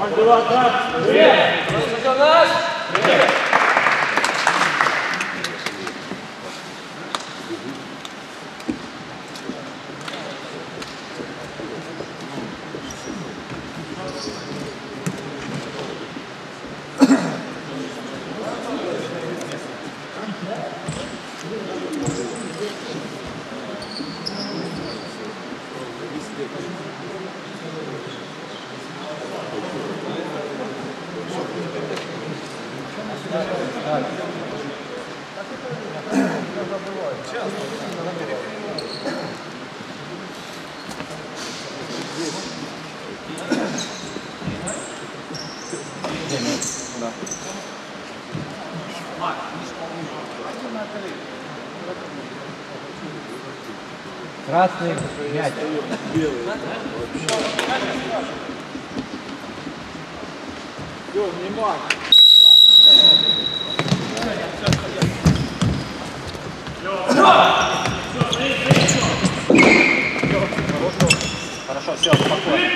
Красный мяч. Все, внимание. Хорошо, все, спокойно.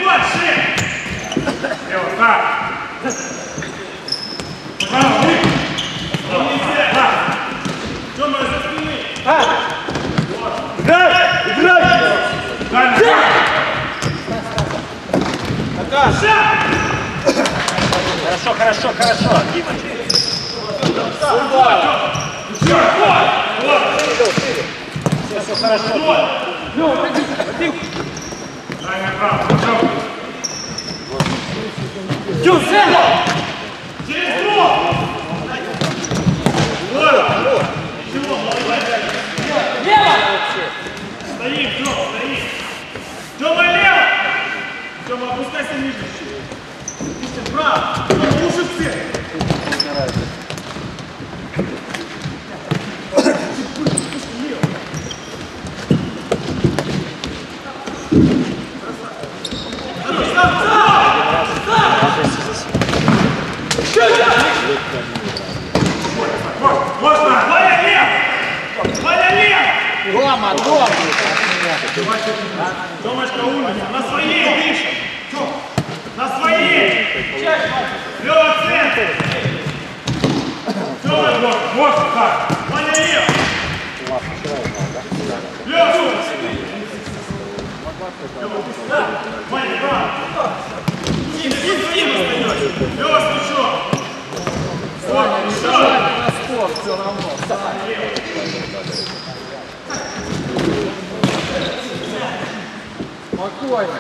Хорошо, хорошо, хорошо, Дима. Все хорошо. Стоим, стоим. Тёма, лево! Тёма, опускайся ниже. Ищем право. Лучше всех. Можно! Ваня, лево! Ваня, лево! Дома, дома! Тёмочка, улица, на своей дышим! На своей! Лёва, центр! Тёма, вот так! Ваня, лево! Лёва! Ваня, право! Дим, остаёшься! Лёва, смешок! Вот, еще! Все равно. Спокойно.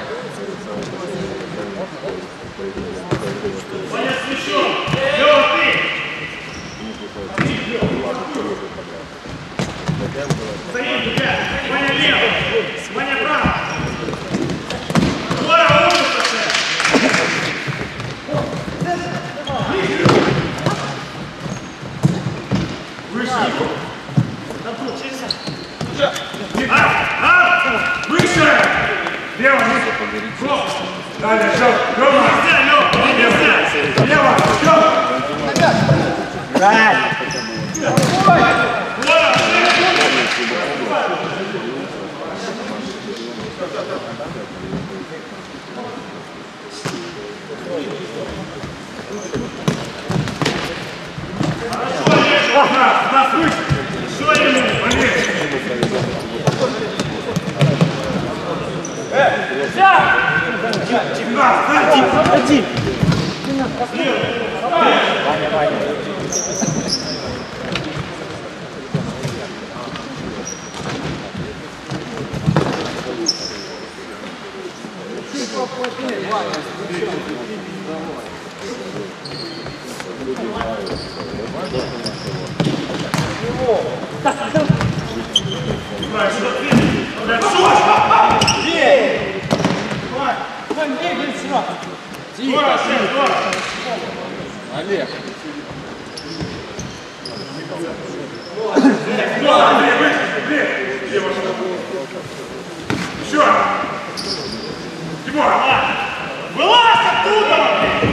Ваня, смешок! Лёва, ты! Стоим, ребят! Ваня, лево! Ваня, право! Здорово, умница! Выше! Выше! Лево, ниже! Далее, все! Лева! Нельзя, Лева! Лево! Все! Правильно. Нас выше! Что ему? Валерий! Один. Ваня, Ваня. Олег. Еще! Тимур! Вылазь оттуда!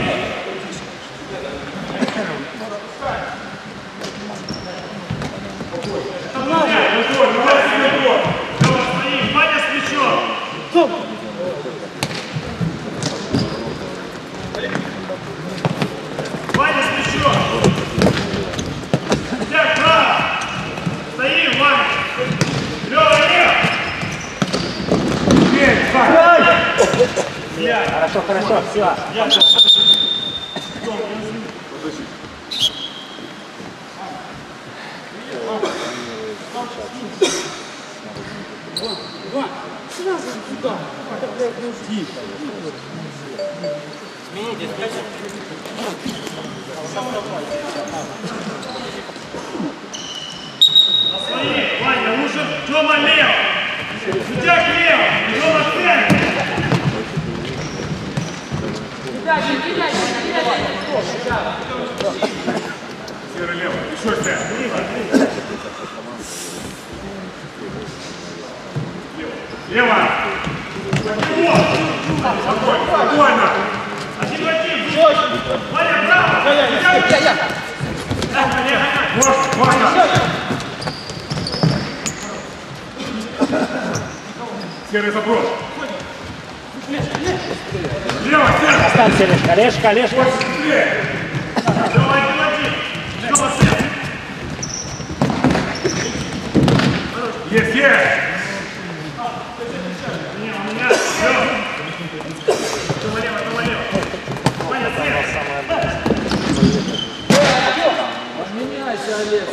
Ваня с мячом! Ваня с мячом. Так, право. Стоим, Ваня. Лёва, лев. Хорошо, хорошо, все. Ваня, лучше Тёма лев. Судья лев. Тёма центр. Серый лево. Еще центр. Лево. Спокойно. Один в один. Ваня, право. Можно. Серый заброс. Лево, центр. Останься, Олежка, Олежка, Олежка. Лево, один в один. Лево, центр. Есть! Не, у меня. Лево. Тёма лево. Ваня, центр. Поменяйся, Олег,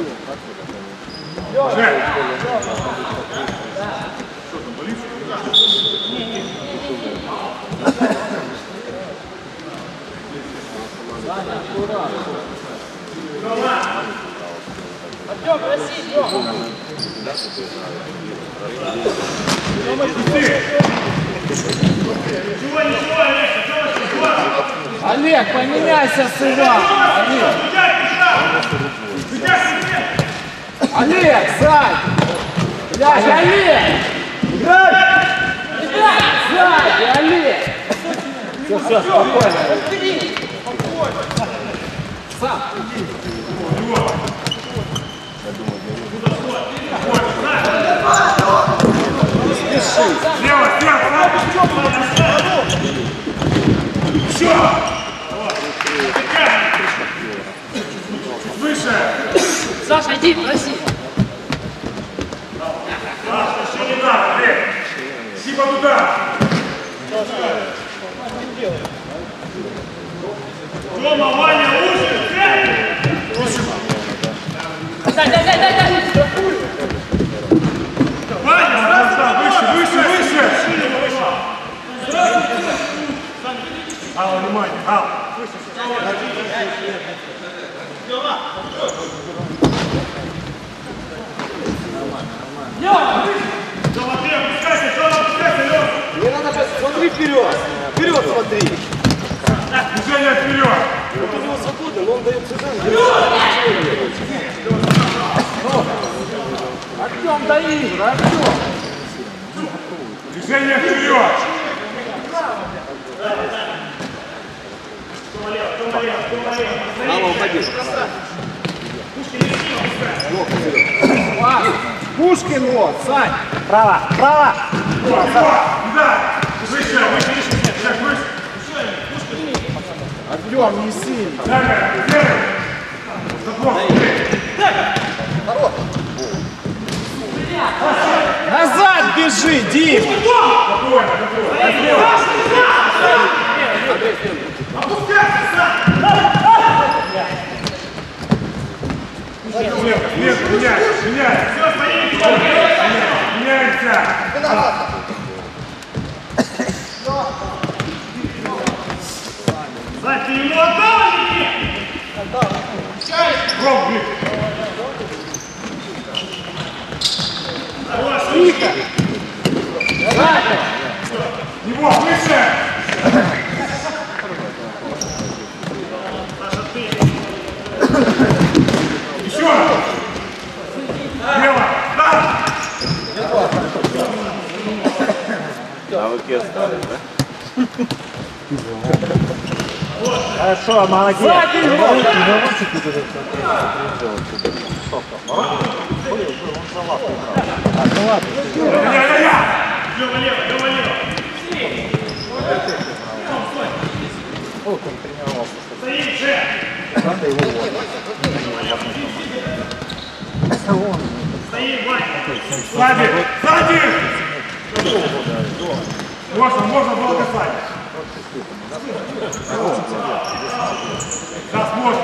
Артём, проси, Тёма. Ничего, Олег, Тёма, Олег, поменяйся с Иваном. Олег, сзади. Блядь, Олег. Играй. Сзади, Олег. Все, спокойно. Сам. Лево, Все! Выше! Саша, иди, проси. Туда, Олег! Сиба туда! Тёма, Ваня, лучше, центр. Дай. Ваня, Выше! Алла, внимание! Алла! Тёма, ты опускайся, Лёва. Мне надо смотри вперед. Вперед смотри. Движение вперед! Вот у него свободно, но он дает сюда. Артём, дай игру, Артём. Движение вперед! Алла, уходи. Пушкин вот, Сань. Право. Да! Выше! Шаг выше! Артём, не сильно. Далее! Первый! Заброс! Назад бежи, Дим. Спокойно! Меняется! Сань, ты ему отдал или нет? Ром, блин! Тихо. Его выше! Еще! Лево! Да! Хорошо, молодец. Лево. Вот он тренировался. Стоит же! Надо его вот. Стоит, Ваня! Сзади! Сзади! Можно было касать. Сейчас можно.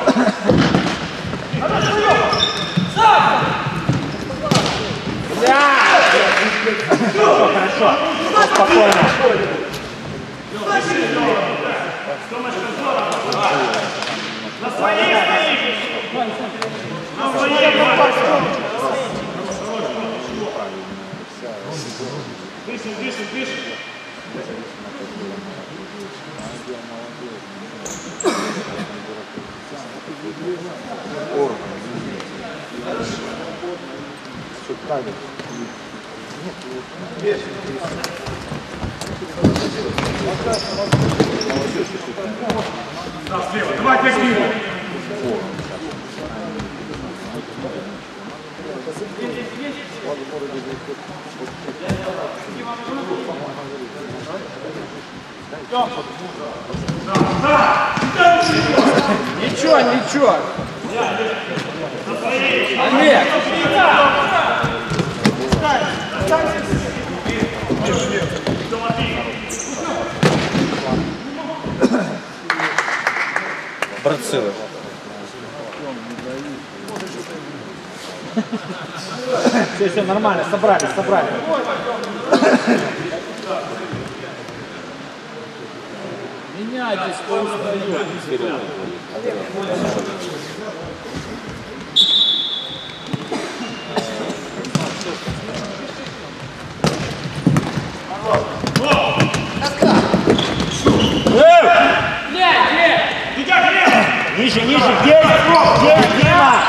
Хорошо. Спокойно. На своей стоит! На своей, Дышим, дышим, дышим! Да, слева. Давай, тягни. Ничего, ничего. Олег. Братцы. Все нормально, собрали. Меняйтесь, кто устает. Ниже, здесь, Дима!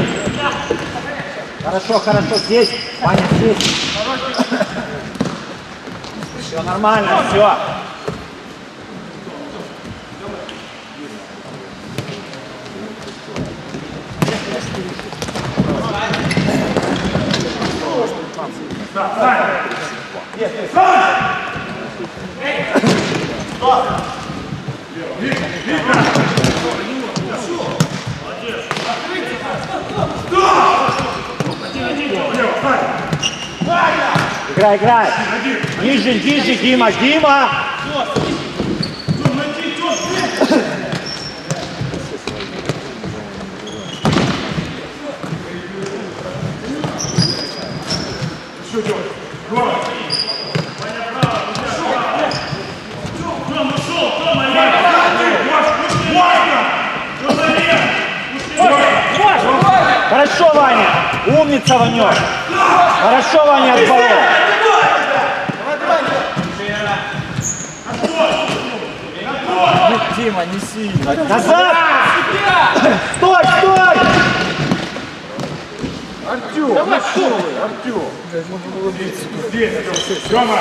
Хорошо, здесь, Ваня, здесь. Все нормально, все. Играй. Ниже, Дима. Что делать? Рома. Хорошо, Ваня. Умница, Ванек. Хорошо, Ваня, от балла. Дима, не сильно. Назад! Стой! Артем, ну что вы, Артем? Можно было биться. Здесь, Тёма.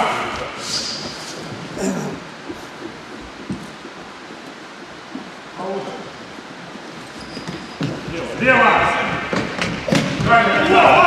Слева. Правильно.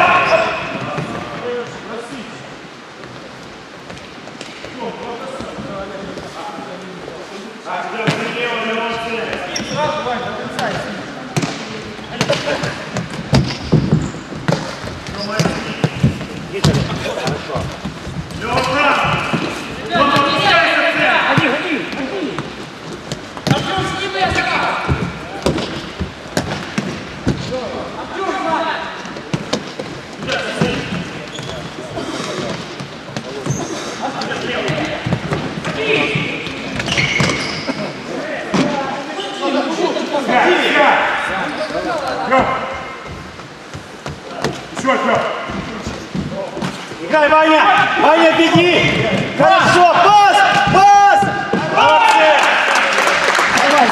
Еще, Играй, Ваня! Ваня, беги! Хорошо! Пас! Молодцы! Давай,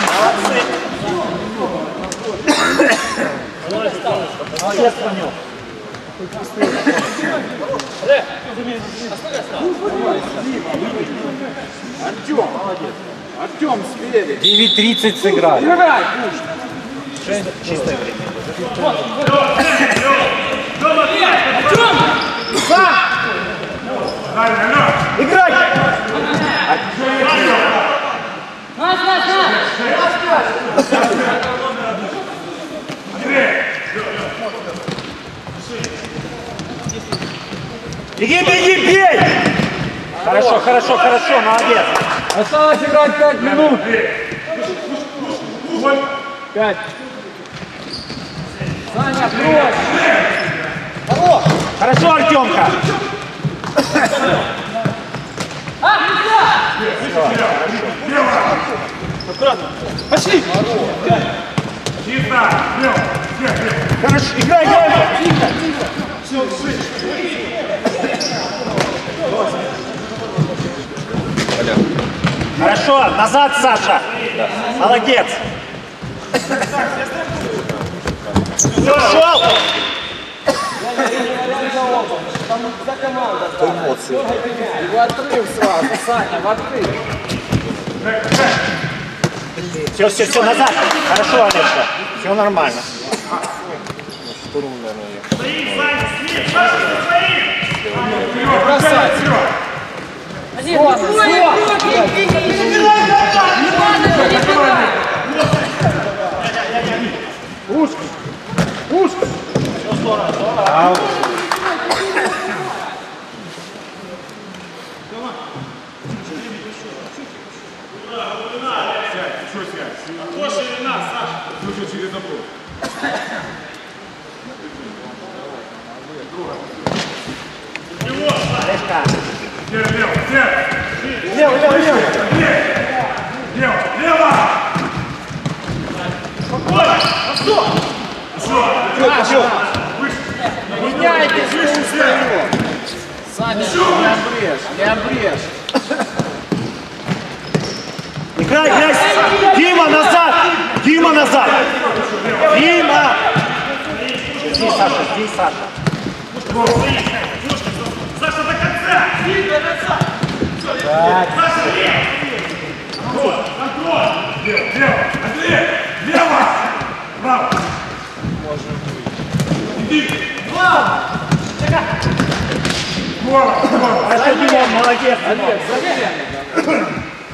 молодец, Ванек! Артем, молодец. Артем, спереди. 9:30 сыграли. Играй, Пушкин. Чистое время. Правильно. Играй! Беги, беги, бей! Хорошо, хорошо, хорошо, молодец. Осталось играть 5 минут. 5. Саня, брось. Хорошо, Артемка. Пошли. Чисто! Лево! Хорошо, играй, играй. Хорошо, назад, Саша. Молодец. Шел. В отрыв сразу, Саня, в отрыв. Все, все, все, назад. Хорошо, Олежка. Все нормально. Стоим, Саня, слив, Саша, стоим! Бросай. Узко! Узко! Еще сядь. Кто ширина, Саша? Слушай, через забор. Олежка. Лево, лево, Лево, лево, лево. лево, лево! Меняйтесь, что устает. Саня, не обрежь. Играй, играй. Дима, назад. Дима, назад. Дима. Жди, Саша, жди, Саша. Саша, до конца! Саша, лево! Лево, лево! Андрей! Лево! Право! Иди! Здорово, здорово! Хорошо, Дима, молодец. Олег, зачем?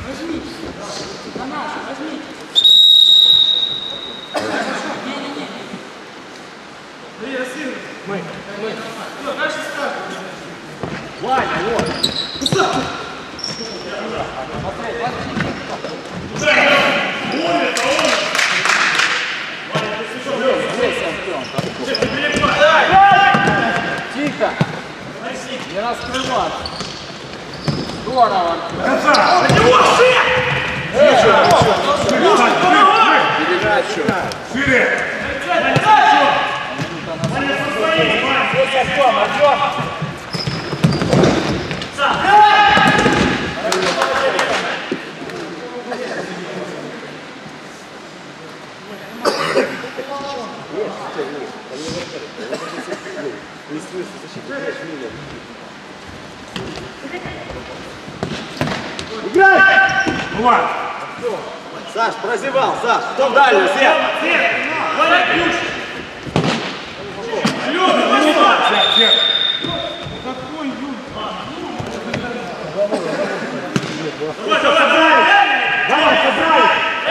Тихо. Не раскрываться. Здорово. Шире! Играй. Влад! Саш, прозевал, Саш. Кто дальше? Свет. Валя, ключ! Сядь, сядь! Давай, собрали.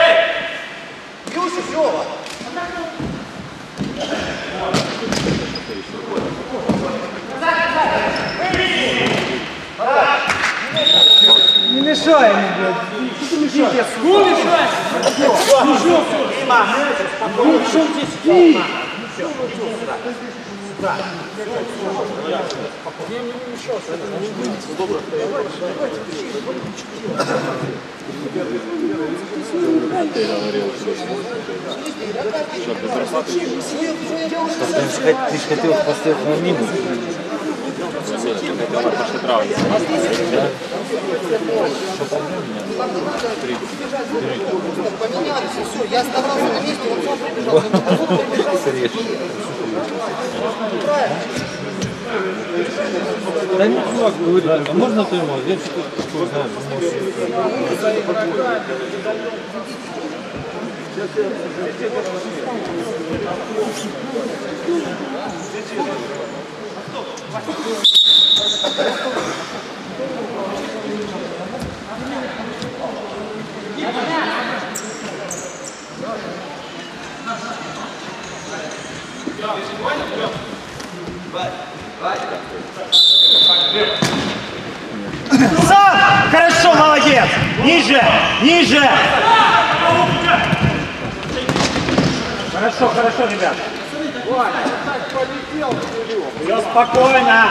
Не мешай ему, блядь. Что ты мешаешь? Ну, мешаешь. Дима. Ну, в чем здесь ты? Ты же хотел поставить на минус. Поменялись, и все. Я оставался на месте, он сам прибежал. Да нет, чувак говорит, а можно ты ему? Я что-то такое знаю. Сам! Хорошо, молодец! Ниже! Ниже! Хорошо, хорошо, ребят. Все спокойно.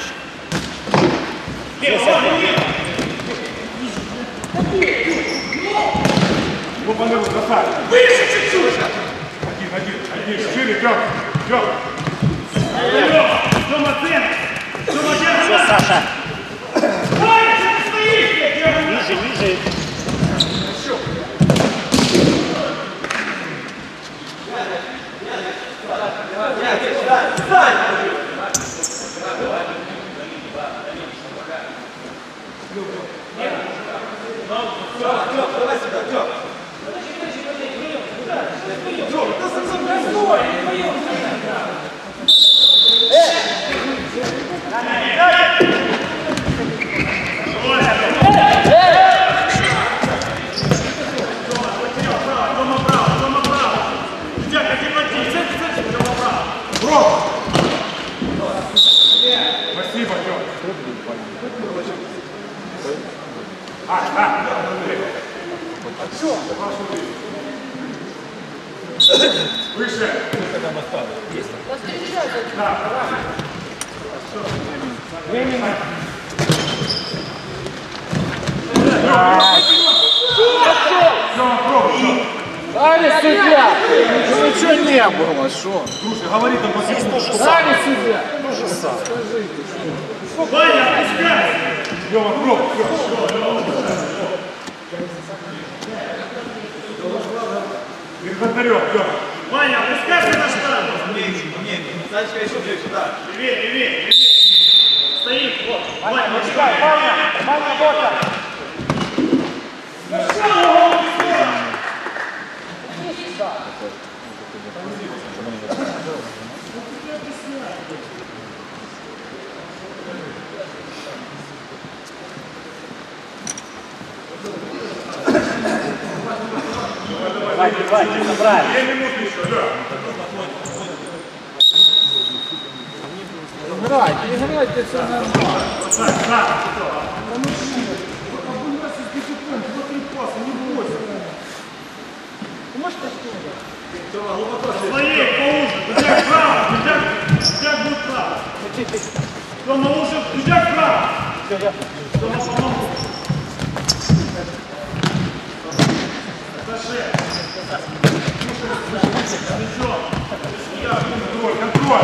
Выше чуть-чуть! Один, шире, Тём. Тёма, центр! Тёма, Все, Саша. Ваня, что ты стоишь? Ниже. Спасибо, Тём. Выше. Дали судья! Ничего не было, что? Слушай, говори там Дали судья! Ваня, опускай! Лёва, пробуй. Перед вратарем, Лёва. Ваня, опускайся на штангу! Санечка, еще ближе, да. Левее! Стоит, вот! Ваня, Пускай, Ваня, вот так. Давай, забрали. 2 минуты еще, да. Играйте, все нормально. своей, поуже! Дудяк вправо! Дудяк будет вправо! Тёма, лучше! Дудяк вправо! Тёма, помогу! Контроль!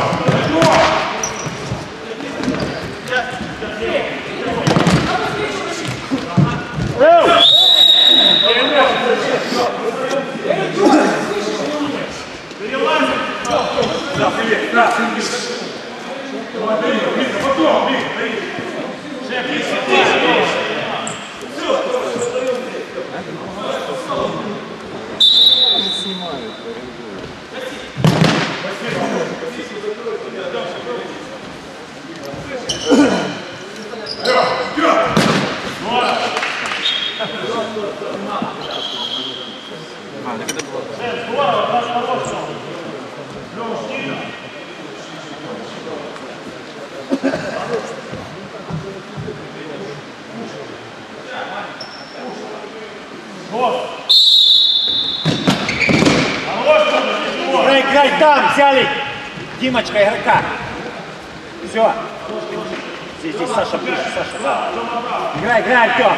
Играй там, взяли. Димочка, игрока. Все. Здесь Саша ближе, Саша. Играй, Артем.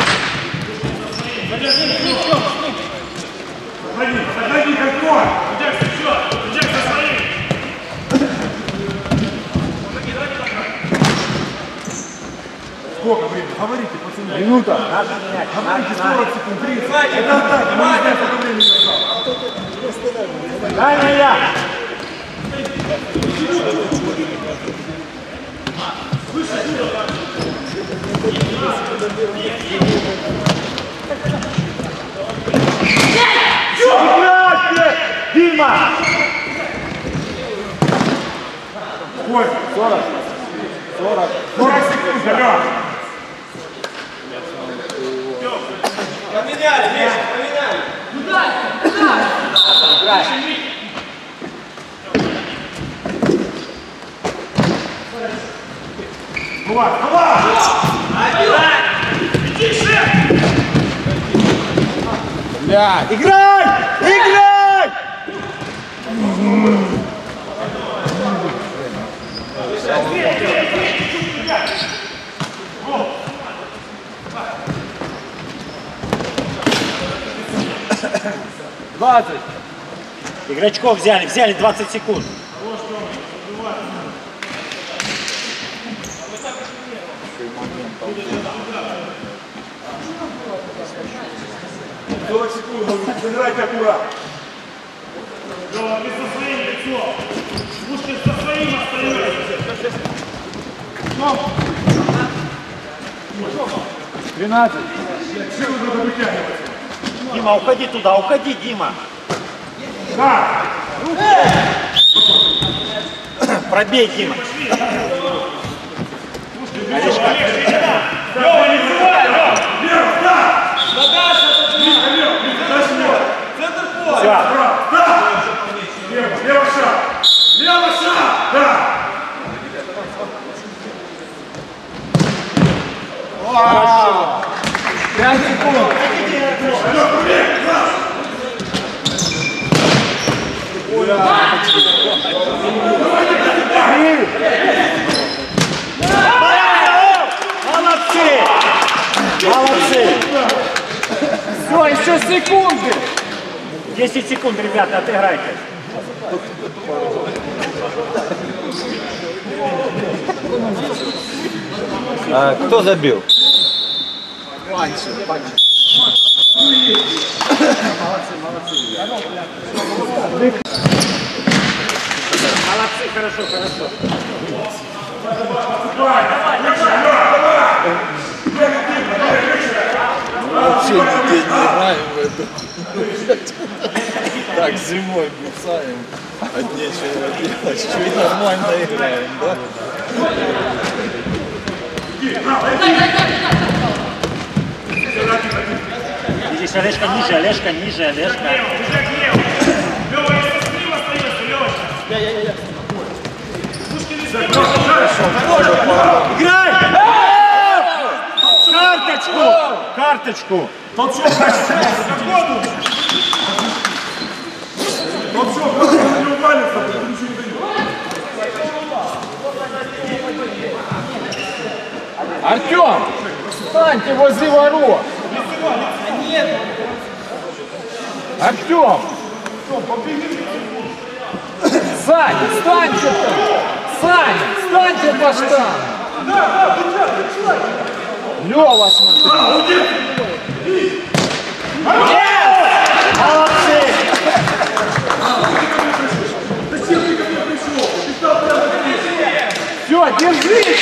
Заходи, контроль! Дудяк, все! Дудяк со своим! Сколько времени? Говорите, пацаны. Минута. Говорите 40 секунд, 30. Это атака, мы не знаем, сколько времени осталось. Дай я. Дима! Ой, 40. 40 секунд, Алён. Поменяй! Блядь. Играй! Играй! Игрочков взяли 20 секунд. Сыграйте аккуратно. Лёва, ты со своим лицом. Пушкин со своим остается. 13. Силу надо вытягивать. Дима, уходи туда, уходи, Дима. Да. Пробей, Дима. Олежка. Лёва, не срывай, Лёва. Лево, да. Все. Лево шаг. Лево шаг. Да. Хорошо. 5 секунд. Молодцы! Молодцы! Все, еще секунды. 10 секунд, ребята, отыграйте. А кто забил? Молодцы, хорошо, хорошо. Вообще нигде не играем в эту. Так, зимой бросаем. От нечего делать. Что и нормально играем, да? Видишь, Олежка ниже, Олежка ниже, Олежка. Бежать лево. Лёва, если со своим остается, Лёва. Пушкин из Играй! Карточку! Карточку! Тот что, не увалится, потому что ничего не дает. Артем, встаньте возле ворот. Артем! Саня, встаньте там! Саня, встаньте по штангу! Лёва, смотри! Молодцы! Все, держись!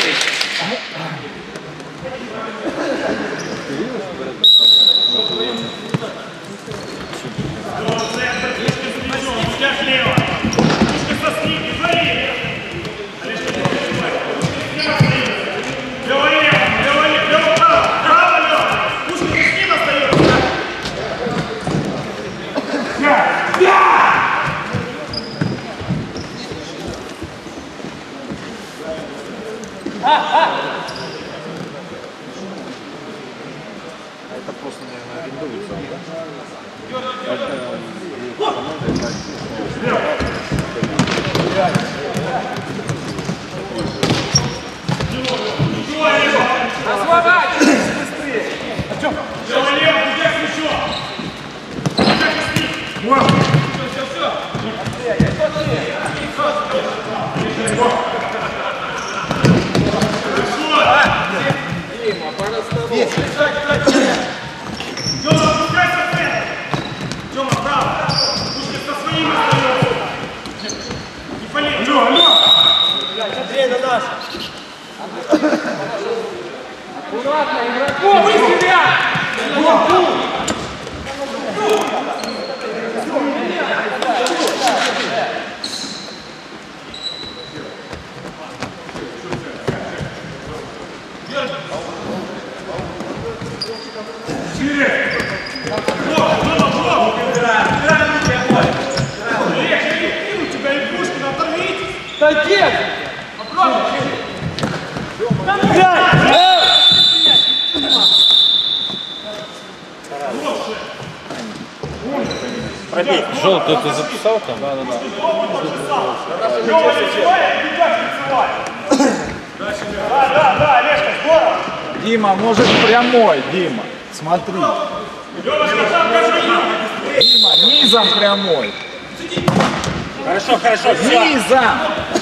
Бежать лево. Пушкин со спины, говори. Лёва лево, лево право. Право, Лёва. Пушкин с ним остается. Лёва лево, бежать с мячом. Бежать с ним. Лёва, пускай со центра. Тёма, право. Пушкин со своим остается. Не болей. Алло, алло. Аккуратно, игроков из себя! Через. Пробей. Желтый ты записал там? Лёва, прицевай, Дудяк прицевай. Да, Олежка, здорово. Дима, может прямой, Дима. Смотри. Лёвочка, сам кажи. Дима, низом прямой. Хорошо, все. Низом.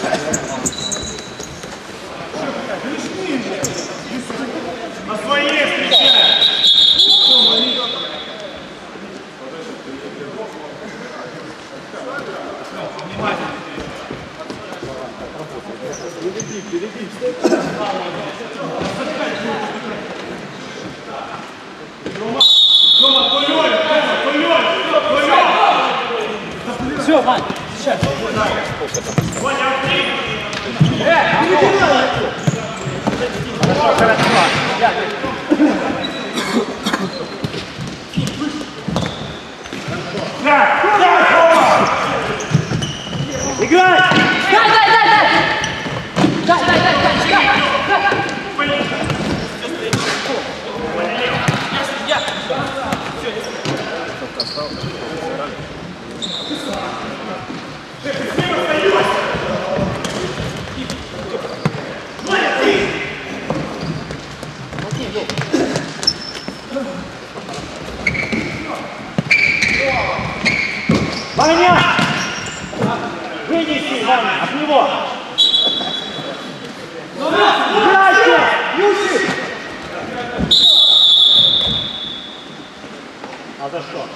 На своей встречай. Тёма, твой Лёля. Все, Вань, сейчас. Ваня, открыть. Играй! Ваня! Вынеси, Ваня, от него! Играйте! Юсик! А за что?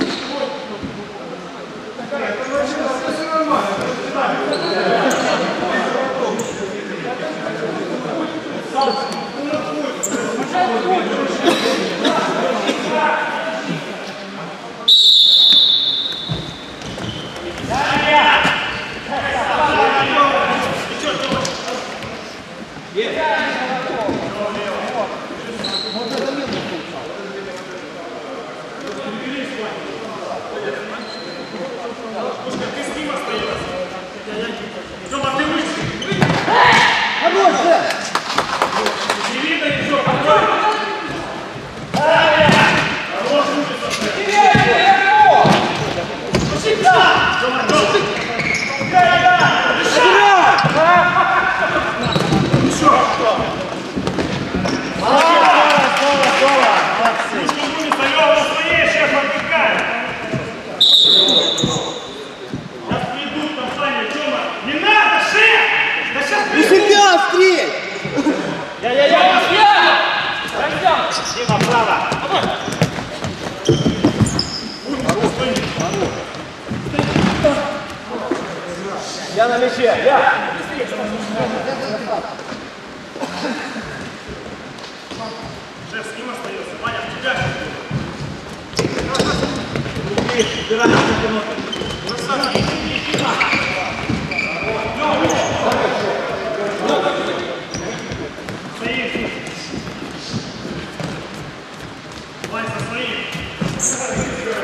Тёма, ты выше. Не видно ничего. Дима, право! Я на мяче, я. Шеф, с ним остается. Ваня, в тебя. Вань, со своим.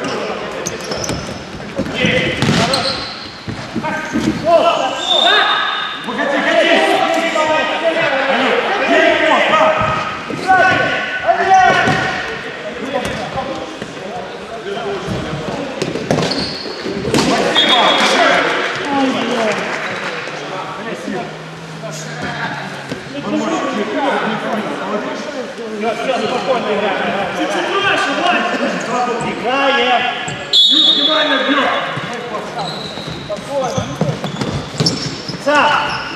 Чуть-чуть дальше, Вань. Играем! Внимание, бьет. Сам!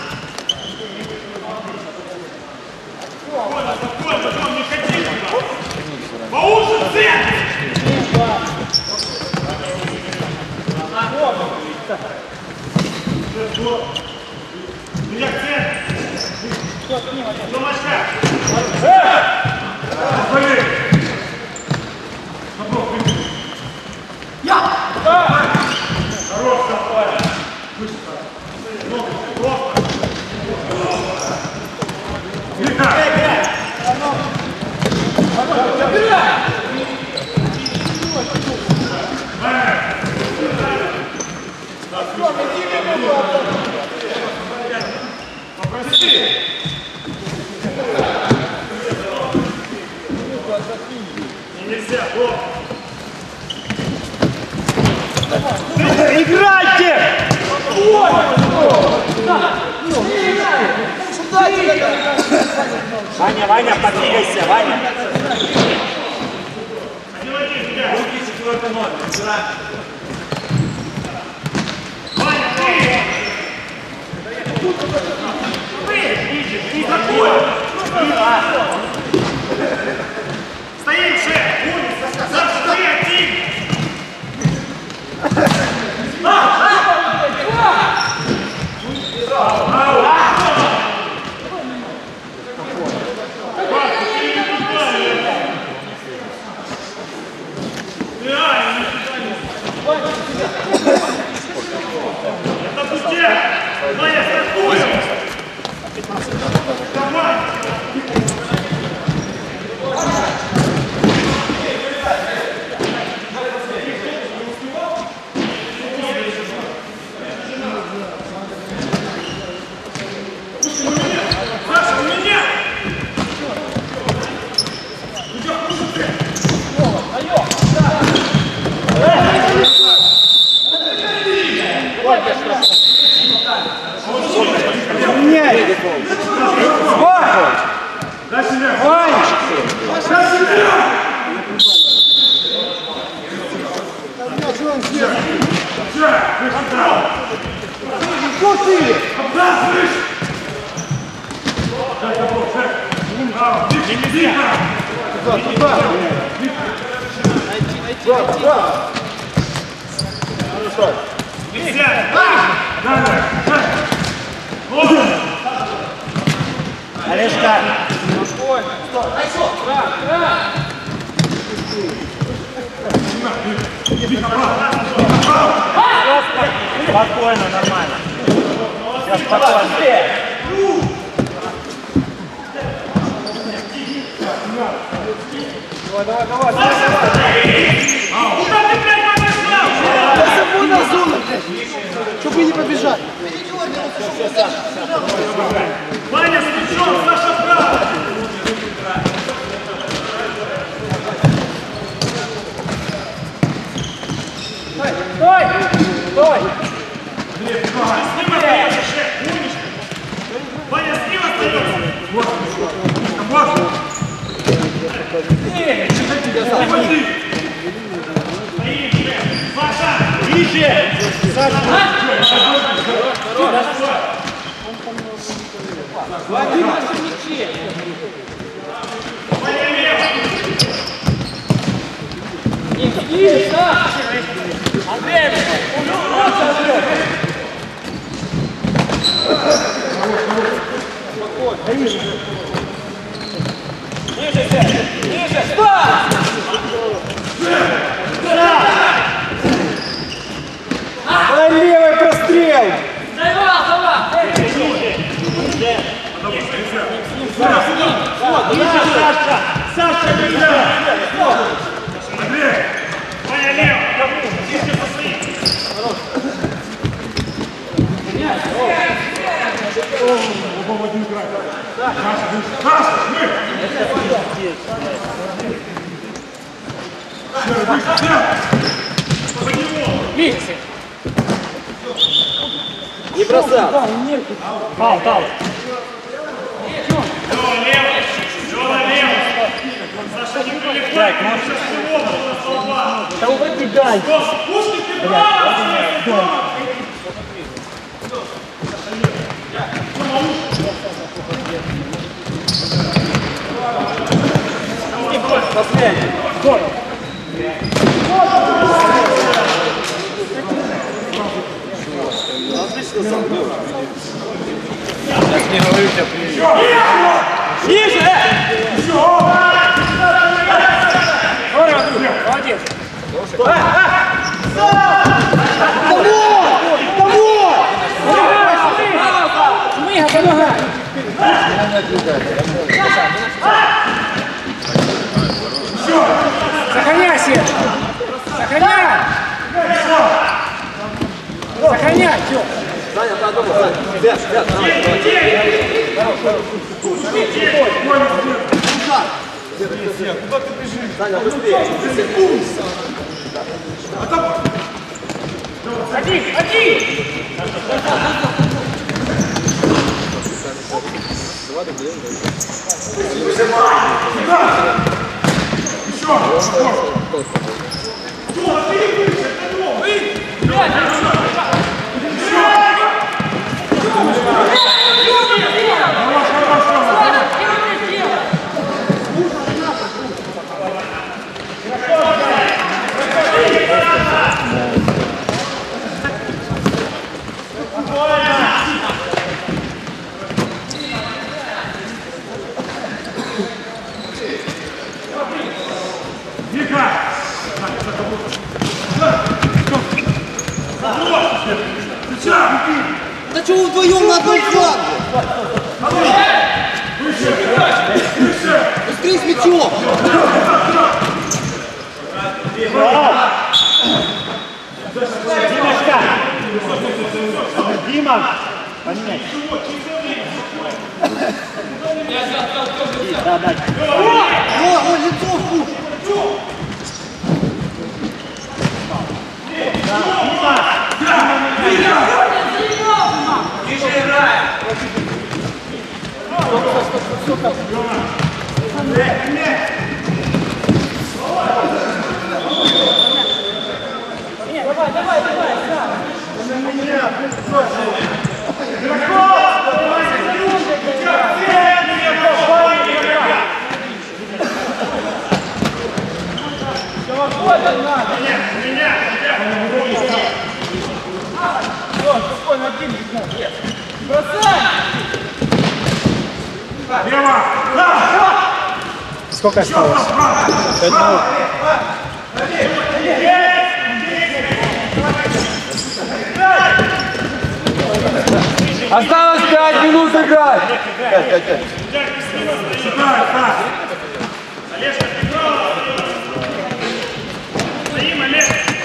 Спокойно, Тём, не ходи туда. Поужин, цель. Меня к цели. Томашка. Блин. Хорош, Рафаэль. Просто. Попроси. Ваня, Ваня, подвигайся, Ваня. Руки 4 номер. Стоим, шеф! Саша, ты один! Это пустяк! Ваня, стартуем! Давай! Саша, у меня! Меняй! Ваня! Олежка! Спокойно, нормально. Сейчас спокойно. Давай. Куда ты, блядь, побежал? Свободная зона, блядь. Чтобы не побежать. Ваня с мячом, Саша вправо! Стой! С ним остается, шеф, умничка! Ваня, с ним остается! Саша! Ближе! Саша! Давай левый прострел! Саша, Андрей! Ваня, лево! Чисти по своим! Не бросал. Пал. Лево, лево! Саша, не прилипай! Сейчас ты оба на столба! Да уводи дай! Пушки, ты право! Последний. Отлично сам был. Я ж не говорю тебе привет. Ниже! Молодец! Шумиха, помогай! Сохраняй, Сергей! Сохраняй! Сохраняй, все! Саня, подумай, Саня. Свет, Куда ты бежишь? Саня, быстрее. Да что вы вдвоем на одном флаге? Быстрее с мячом! Димочка! Дима! Поменяй. Да, да. О, лицо в пуш! Сколько осталось? 5 минут. Осталось 5 минут играть. 5. Олежка, ты прав. Стоим, Олег.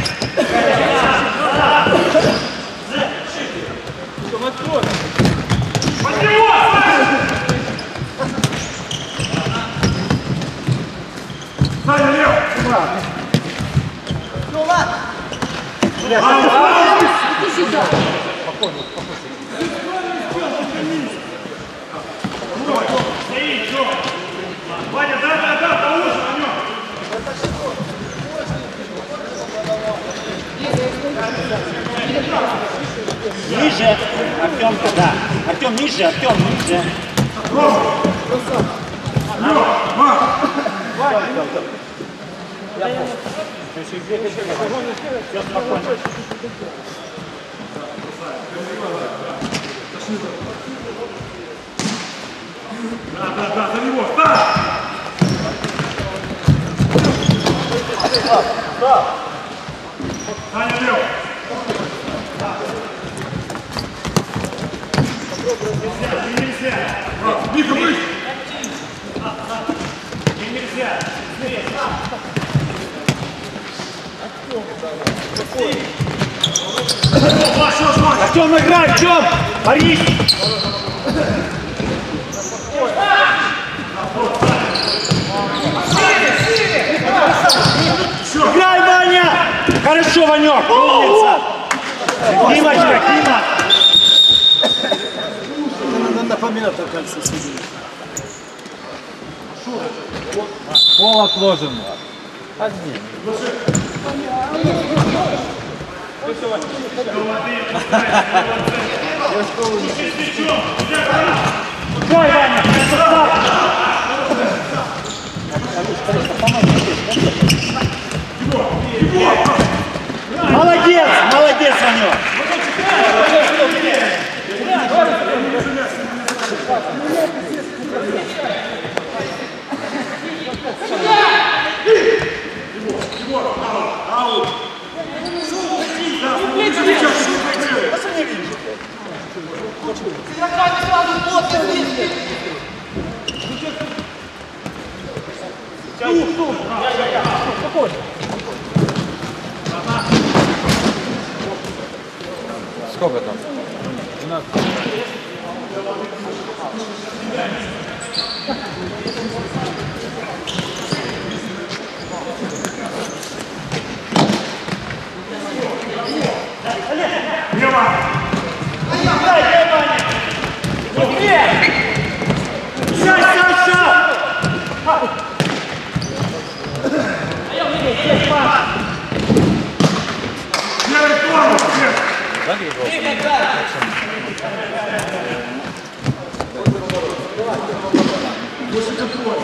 Саня, лев. Ну ладно! Стоит, все. Ваня, да, поужин на нем. Ниже. Артем, да. Артем, ниже, Артем, ниже. Все спокойно. Да, за него. Старт! Саня, лев. Нельзя. Миха, брысь! Нельзя. Артем, играй, Артем! Борис! Играй, Ваня! Хорошо, Ванек, умница! Димочка, Дима! Надо напоминать, оказывается, сидеть. Пол отложен. Играй, Ваня! Молодец, молодец, Ванек! Сколько там? 12. Лево! Левый корпус! Выше контроль.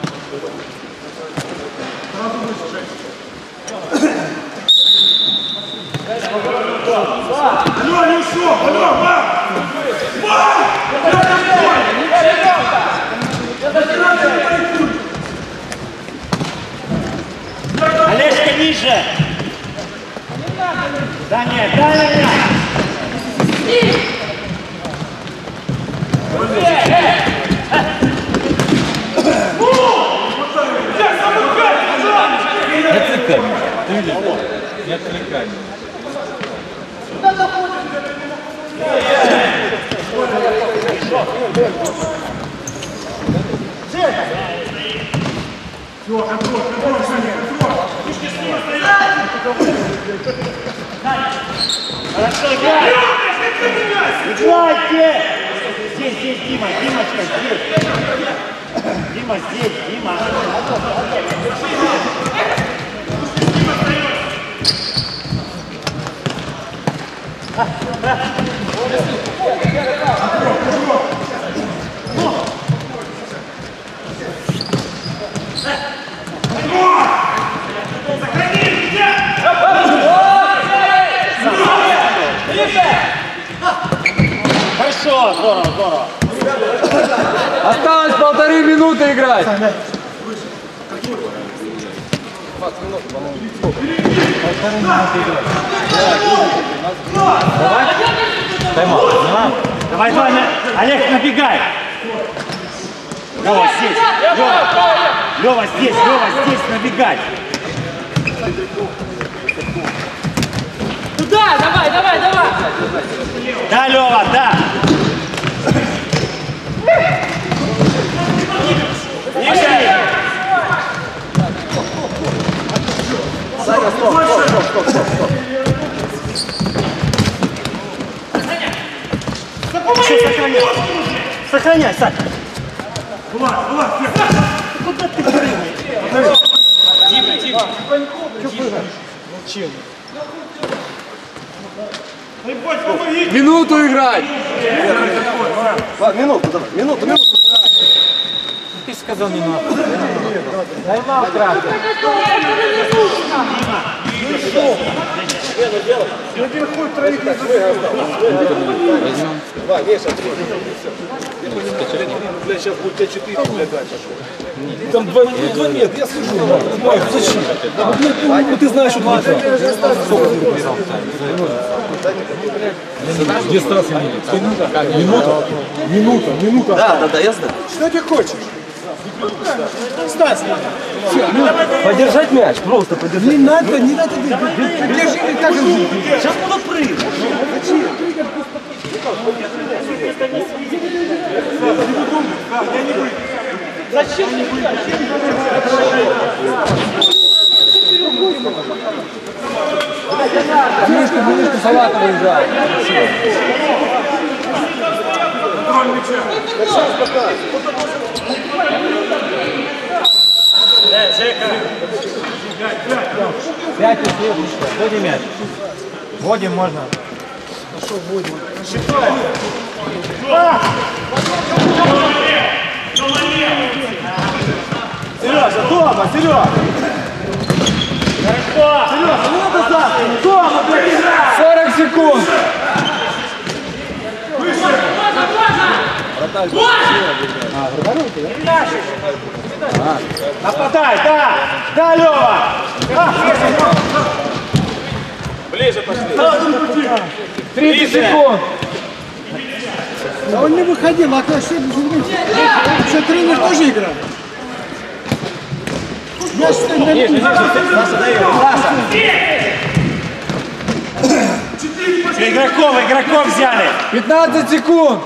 Сразу выше, Жень. Алло, не ушел! Алло, Марк! Олежка, ниже! Да нет, да нет! Не отвлекай меня. Ты видишь? Не отвлекай меня. Все, контроль, Женя, контроль! Хорошо, играй! Играйте! Здесь, Дима, Димочка, здесь! Дима, здесь, Дима! Хорошо, здорово, здорово. Осталось 1,5 минуты играть. Давай. Тайм-аут. Давай, давай, Олег, набегай. Лёва здесь, Лёва здесь, набегай. Туда, давай, давай, давай. Да, Лёва, да. Саня, стоп. Сохраняй, Сань. Влад, Куда ты прыгаешь? Тихо. Минуту играть. Минуту давай, минуту. Ты сказал не надо. Тайм-аут тратил. Два, Миша, 3. Бля, сейчас будет тебя 4 убегать. Там 2 нет, я слышу. Ой, зачем? Ну ты знаешь, что 2. Где Стас Минута. Да, я знаю. Что ты хочешь? Стас, подержать мяч, просто подержать. Не надо. Держи, как же. Сейчас буду прыгать. Зачем ты играешь? Мишка Салатова играет. контроль мяча. Жека. 5 условничка. Вводим мяч. Вводим можно. Сережа, дома, Сережа. Хорошо. Сережа, не надо завтра. Дома, блядь, играй. 40 секунд. Нападай, да. Да, Лёва. Ближе пошли. 30 секунд. А он не выходил, а то что тренер тоже играл. Я считаю, Игроков взяли. 15 секунд.